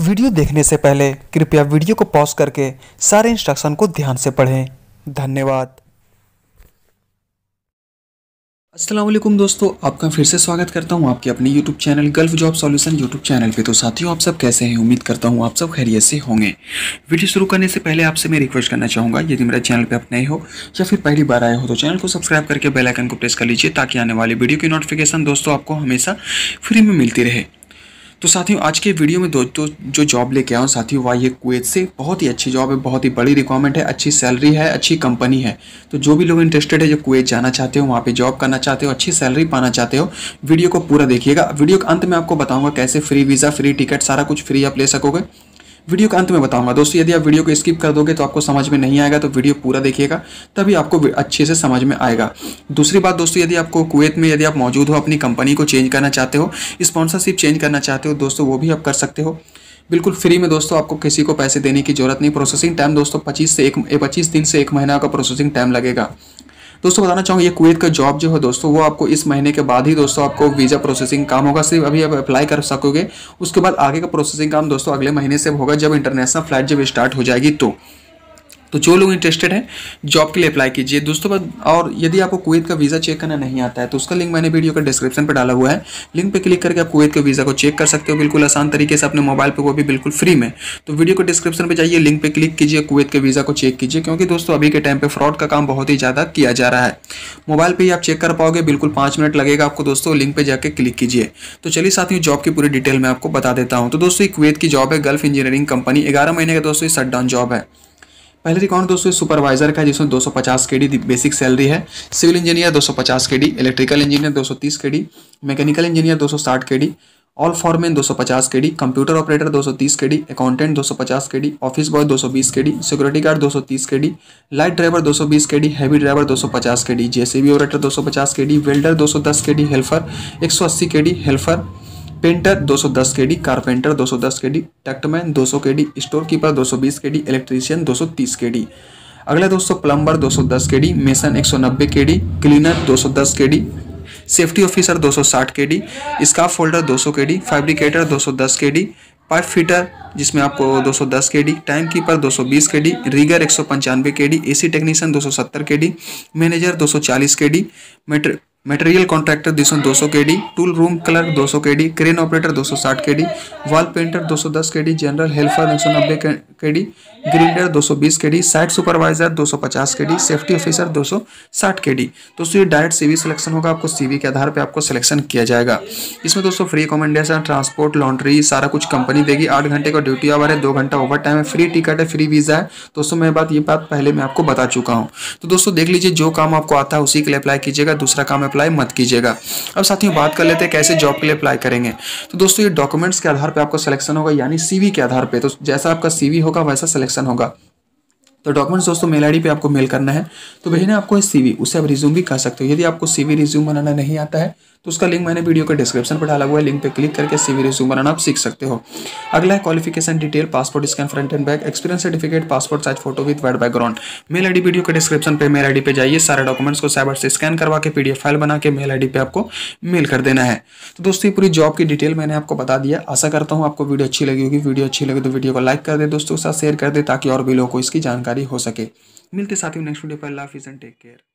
Video देखने से पहले कृपया वीडियो को पॉज करके सारे इंस्ट्रक्शन को ध्यान से पढ़ें। धन्यवाद। अस्सलाम वालेकुम दोस्तों, आपका फिर से स्वागत करता हूं आपके अपने YouTube channel gulf job solution YouTube channel पे। तो साथियों, आप सब कैसे हैं? उम्मीद करता हूं आप सब खैरियत से होंगे। वीडियो शुरू करने से पहले आपसे मैं रिक्वेस्ट करना चाहूँगा, यदि मेरे चैनल पे आप नए हो या फिर पहली बार आए हो तो चैनल को सब्सक्राइब करके बेल आइकन को प्रेस कर लीजिए, ताकि आने वाली वीडियो की नोटिफिकेशन दोस्तों आपको हमेशा फ्री में मिलती रहे। तो साथियों, आज के वीडियो में दोस्तों जो जॉब लेके आया हूँ साथियों, वह ये कुवैत से बहुत ही अच्छी जॉब है, बहुत ही बड़ी रिक्वायरमेंट है, अच्छी सैलरी है, अच्छी कंपनी है। तो जो भी लोग इंटरेस्टेड है, जो कुवैत जाना चाहते हो, वहाँ पे जॉब करना चाहते हो, अच्छी सैलरी पाना चाहते हो, वीडियो को पूरा देखिएगा। वीडियो के अंत में आपको बताऊँगा कैसे फ्री वीज़ा, फ्री टिकट, सारा कुछ फ्री आप ले सकोगे। वीडियो के अंत में बताऊंगा दोस्तों। यदि आप वीडियो को स्किप कर दोगे तो आपको समझ में नहीं आएगा, तो वीडियो पूरा देखिएगा, तभी आपको अच्छे से समझ में आएगा। दूसरी बात दोस्तों, यदि आपको कुवैत में यदि आप मौजूद हो, अपनी कंपनी को चेंज करना चाहते हो, स्पॉन्सरशिप चेंज करना चाहते हो दोस्तों, वो भी आप कर सकते हो बिल्कुल फ्री में दोस्तों। आपको किसी को पैसे देने की जरूरत नहीं। प्रोसेसिंग टाइम दोस्तों 25 दिन से 1 महीना का प्रोसेसिंग टाइम लगेगा। दोस्तों बताना चाहूँगा, ये कुवैत का जॉब जो है दोस्तों, वो आपको इस महीने के बाद ही दोस्तों आपको वीज़ा प्रोसेसिंग काम होगा। सिर्फ अभी आप अप्लाई कर सकोगे, उसके बाद आगे का प्रोसेसिंग काम दोस्तों अगले महीने से होगा, जब इंटरनेशनल फ्लाइट जब स्टार्ट हो जाएगी। तो जो लोग इंटरेस्टेड हैं जॉब के लिए अप्लाई कीजिए दोस्तों। और यदि आपको कुवैत का वीज़ा चेक करना नहीं आता है तो उसका लिंक मैंने वीडियो का डिस्क्रिप्शन पर डाला हुआ है। लिंक पे क्लिक करके आप कुवैत के वीज़ा को चेक कर सकते हो, बिल्कुल आसान तरीके से अपने मोबाइल पे, वो भी बिल्कुल फ्री में। तो वीडियो को डिस्क्रिप्शन पे जाइए, लिंक पे क्लिक कीजिए, कुवैत के वीज़ा को चेक कीजिए, क्योंकि दोस्तों अभी के टाइम पे फ्रॉड का काम बहुत ही ज़्यादा किया जा रहा है। मोबाइल पर ही आप चेक कर पाओगे, बिल्कुल 5 मिनट लगेगा आपको दोस्तों। लिंक पे जाकर क्लिक कीजिए। तो चलिए साथियों, जॉब की पूरी डिटेल मैं आपको बता देता हूँ। तो दोस्तों ये कुवैत की जॉब है, गल्फ इंजीनियरिंग कंपनी, 11 महीने का दोस्तों शट डाउन जॉब है। पहले रिकॉर्ड दोस्तों सुपरवाइजर का, जिसमें 250 KD बेसिक सैलरी है। Civil engineer 250 KD, electrical engineer 230 KD, mechanical engineer 260 KD, all foreman 250 KD, computer operator 230 KD, accountant 250 KD, office boy 220 KD, security guard 230 KD, light driver 220 KD, heavy driver 250 KD, JCB operator 250 KD, welder 210 KD, helper 180 KD, helper painter 210 KD, carpenter 210 KD, ductman 200 KD, store keeper 220 KD, electrician 230 KD। अगला दोस्तों plumber 210 KD, mason 190 KD, cleaner 210 KD, safety officer 260 KD, scaffolder 200 KD, fabricator 210 KD, pipe fitter जिसमें आपको 210 KD, time keeper 220 KD, rigger 195 KD, AC technician 270 KD, manager 240 KD, material contractor 200 KD, tool room clerk 200 KD, crane operator 260 KD, wall painter 210 KD, general helper 190 KD, ग्रिल्डर 220 KD, site supervisor 250 KD, safety officer 260 KD। दोस्तों ये direct CV selection होगा, आपको CV के आधार पे आपको selection किया जाएगा। इसमें दोस्तों फ्री अकोमोडेशन, ट्रांसपोर्ट, लॉन्ड्री सारा कुछ कंपनी देगी। 8 घंटे का ड्यूटी आवर है, 2 घंटा ओवर टाइम है, फ्री टिकट है, फ्री वीज़ा है दोस्तों। ये बात पहले मैं आपको बता चुका हूँ। तो दोस्तों देख लीजिए, जो काम आपको आता है उसी के लिए अप्लाई कीजिएगा, दूसरा काम अप्लाई मत कीजिएगा। अब साथियों बात कर लेते हैं कैसे जॉब के लिए अप्लाई करेंगे। तो दोस्तों ये डॉक्यूमेंट्स के आधार पे आपको सिलेक्शन होगा, यानी CV के आधार पे। तो जैसा आपका CV होगा वैसा सिलेक्शन होगा। तो डॉक्यूमेंट्स दोस्तों मेल ID पे आपको मेल करना है। तो भेजना आपको CV, उससे आप रिज्यूम भी कर सकते हो। यदि आपको CV रिज्यूम बनाना नहीं आता है तो उसका लिंक मैंने वीडियो के डिस्क्रिप्शन पर डाला हुआ है, लिंक पे क्लिक करके CV रिज्यूम बनाना आप सीख सकते हो। अगला है qualification detail, passport scan front and back, experience certificate, passport size photo with white background. Mail ID video के डिस्क्रिप्शन पे मेल ID पे जाइए, सारे डॉक्यूमेंट्स को साइबर से स्कैन करवा के PDF फाइल बना के मेल ID पे आपको मेल कर देना है। तो दोस्तों ये पूरी जॉब की डिटेल मैंने आपको बता दिया। आशा करता हूँ आपको वीडियो अच्छी लगी होगी। वीडियो अच्छी लगी तो वीडियो को लाइक कर दे, दोस्तों के साथ शेयर कर दे, ताकि और भी लोगों को इसकी जानकारी हो सके। मिलते साथियों नेक्स्ट वीडियो पर। अल्लाह हाफिज़ एंड टेक केयर।